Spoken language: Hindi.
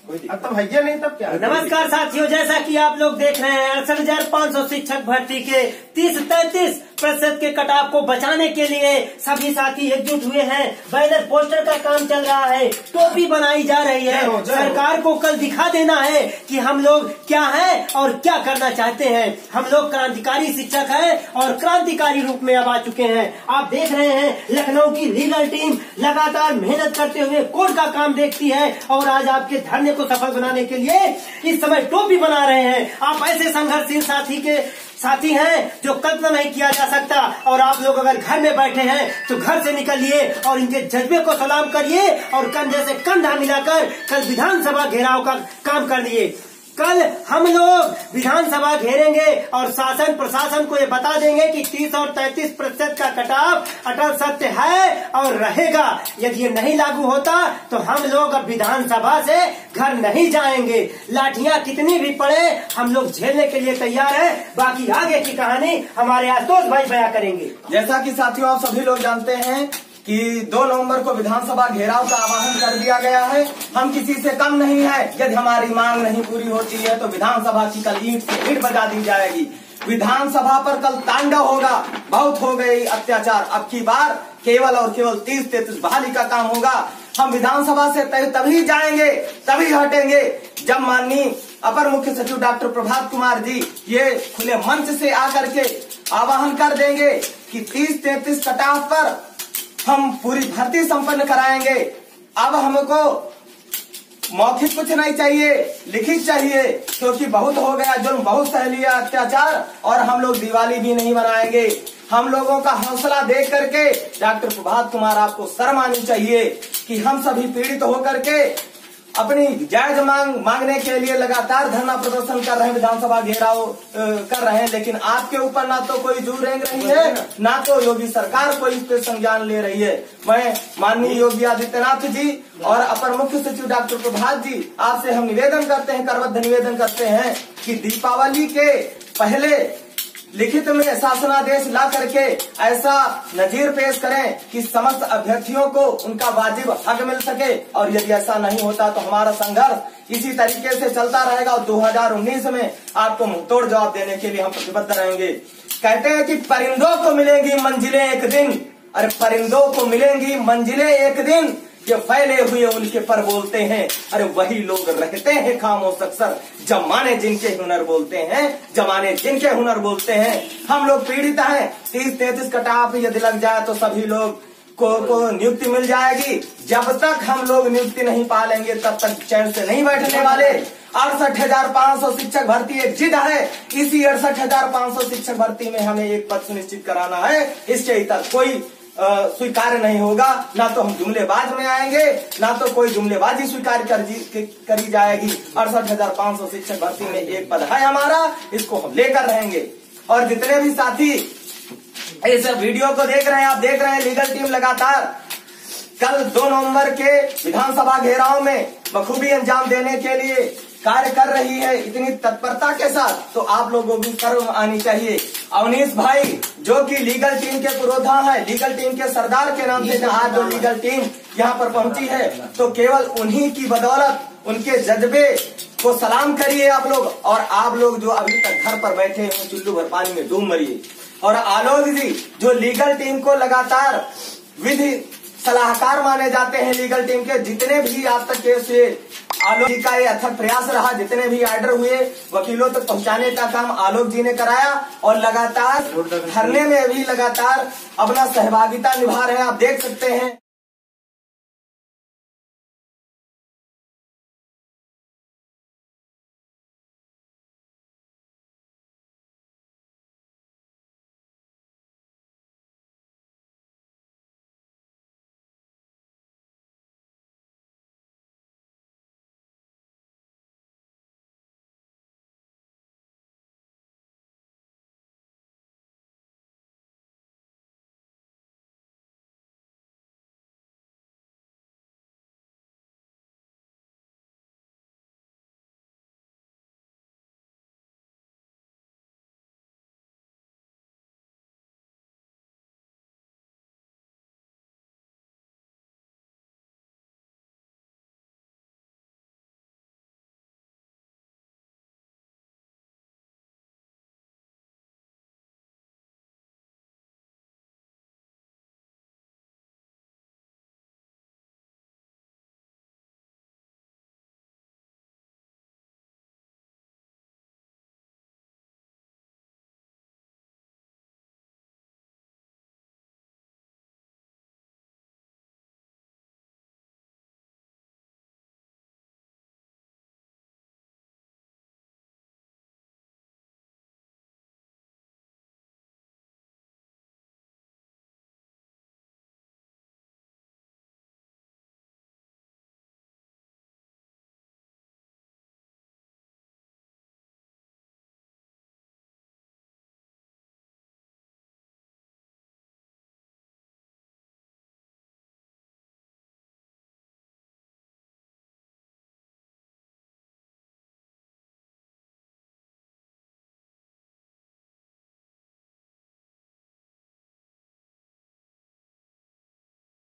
अब तो भैया नहीं तब क्या। नमस्कार साथियों, जैसा कि आप लोग देख रहे हैं 68,500 शिक्षक भर्ती के 30-33% के कटाव को बचाने के लिए सभी साथी एकजुट हुए हैं। बैनर पोस्टर का काम चल रहा है, टोपी बनाई जा रही है। सरकार को कल दिखा देना है कि हम लोग क्या है और क्या करना चाहते हैं। हम लोग क्रांतिकारी शिक्षक हैं और क्रांतिकारी रूप में अब आ चुके हैं। आप देख रहे हैं लखनऊ की लीगल टीम लगातार मेहनत करते हुए कोर्ट का काम देखती है और आज आपके धरने को सफल बनाने के लिए इस समय टोपी बना रहे हैं। आप ऐसे संघर्षशील साथी हैं जो कल्पना नहीं किया जा सकता। और आप लोग अगर घर में बैठे हैं तो घर से निकलिए और इनके जज्बे को सलाम करिए और कंधे से कंधा मिलाकर कल विधानसभा घेराव का काम कर लिए। कल हम लोग विधानसभा घेरेंगे और शासन प्रशासन को ये बता देंगे कि 30 और 33% का कटाव अटल सत्य है और रहेगा। यदि ये नहीं लागू होता तो हम लोग अब विधानसभा से घर नहीं जाएंगे। लाठियां कितनी भी पड़े हम लोग झेलने के लिए तैयार है। बाकी आगे की कहानी हमारे आशुतोष भाई बयां करेंगे। जैसा कि साथियों आप सभी लोग जानते हैं कि 2 नवंबर को विधानसभा घेराव का आह्वान कर दिया गया है। हम किसी से कम नहीं है। यदि हमारी मांग नहीं पूरी होती है तो विधानसभा की कल ईंट से ईंट बजा दी जाएगी। विधानसभा पर कल तांडव होगा। बहुत हो गई अत्याचार। अब की बार केवल और केवल 30-33 बहाली का काम होगा। हम विधानसभा से तभी जाएंगे, तभी हटेंगे जब माननीय अपर मुख्य सचिव डॉक्टर प्रभात कुमार जी ये खुले मंच से आकर के आह्वान कर देंगे कि 30-33 कटाव पर हम पूरी भर्ती संपन्न कराएंगे। अब हमको मौखिक कुछ नहीं चाहिए, लिखित चाहिए, क्योंकि बहुत हो गया जुल्म, बहुत सह लिया अत्याचार और हम लोग दिवाली भी नहीं मनाएंगे। हम लोगों का हौसला देख करके डॉक्टर प्रभात कुमार आपको शर्म आनी चाहिए कि हम सभी पीड़ित होकर के अपनी जायज मांगने के लिए लगातार धरना प्रदर्शन कर रहे हैं, विधानसभा घेराव कर रहे हैं, लेकिन आपके ऊपर ना तो कोई जोर रेंग रही है, ना तो योगी सरकार कोई इस पे संज्ञान ले रही है। मैं माननीय योगी आदित्यनाथ जी और अपर मुख्य सचिव डॉक्टर प्रभात जी आपसे हम निवेदन करते हैं, करबद्ध निवेदन करते हैं कि दीपावली के पहले लिखित में शासनादेश ला करके ऐसा नजीर पेश करें कि समस्त अभ्यर्थियों को उनका वाजिब हक मिल सके। और यदि ऐसा नहीं होता तो हमारा संघर्ष इसी तरीके से चलता रहेगा और 2019 में आपको मुंहतोड़ जवाब देने के लिए हम प्रतिबद्ध रहेंगे। कहते हैं कि परिंदों को मिलेंगी मंजिलें एक दिन, अरे परिंदों को मिलेंगी मंजिलें एक दिन, ये फैले हुए उनके पर बोलते हैं, अरे वही लोग रहते हैं खामोश अक्सर, जमाने जिनके हुनर बोलते हैं, जमाने जिनके हुनर बोलते हैं। हम लोग पीड़ित हैं। 30-33 कटाव यदि लग जाए तो सभी लोग को नियुक्ति मिल जाएगी। जब तक हम लोग नियुक्ति नहीं पालेंगे तब तक चैन से नहीं बैठने वाले। 68,500 शिक्षक भर्ती एक जिद है। इसी 68,500 शिक्षक भर्ती में हमें एक पद सुनिश्चित कराना है। इसके इतर कोई स्वीकार नहीं होगा। ना तो हम जुमलेबाज में आएंगे, ना तो कोई जुमलेबाजी स्वीकार करी जाएगी। 68,500 शिक्षक भर्ती में एक पद है हमारा, इसको हम लेकर रहेंगे। और जितने भी साथी इस वीडियो को देख रहे हैं, आप देख रहे हैं लीगल टीम लगातार कल 2 नवंबर के विधानसभा घेराव में बखूबी अंजाम देने के लिए कार्य कर रही है इतनी तत्परता के साथ, तो आप लोगों को भी शर्म आनी चाहिए। अवनीश भाई जो कि लीगल टीम के पुरोधा है, लीगल टीम के सरदार के नाम से आज जो लीगल टीम यहाँ पर पहुंची है, तो केवल उन्हीं की बदौलत उनके जज्बे को सलाम करिए आप लोग। और आप लोग जो अभी तक घर पर बैठे हैं चुल्लू भर पानी में डूब मरिए। और आलोक जी जो लीगल टीम को लगातार विधि सलाहकार माने जाते हैं, लीगल टीम के जितने भी आज तक केस हुए, आलोक जी का ये अथक प्रयास रहा। जितने भी आर्डर हुए वकीलों तक पहुंचाने का काम आलोक जी ने कराया और लगातार धरने में भी लगातार अपना सहभागिता निभा रहे हैं। आप देख सकते हैं।